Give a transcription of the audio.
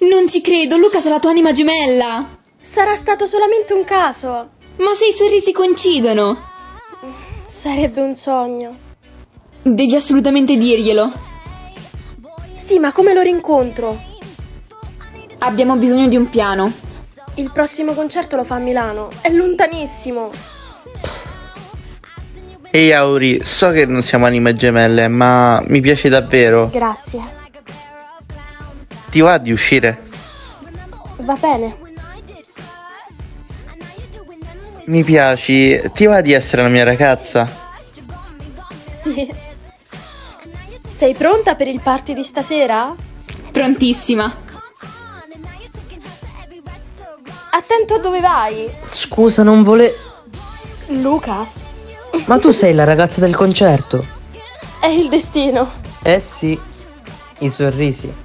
Non ci credo, Lucas è la tua anima gemella! Sarà stato solamente un caso. Ma se i sorrisi coincidono! Sarebbe un sogno. Devi assolutamente dirglielo. Sì, ma come lo rincontro? Abbiamo bisogno di un piano. Il prossimo concerto lo fa a Milano. È lontanissimo. Ehi Auri, so che non siamo anime gemelle, ma mi piaci davvero. Grazie. Ti va di uscire? Va bene. Mi piaci, ti va di essere la mia ragazza? Sì. Sei pronta per il party di stasera? Prontissima. Attento a dove vai. Scusa, non Lucas. Ma tu sei la ragazza del concerto? È il destino. Eh sì, i sorrisi.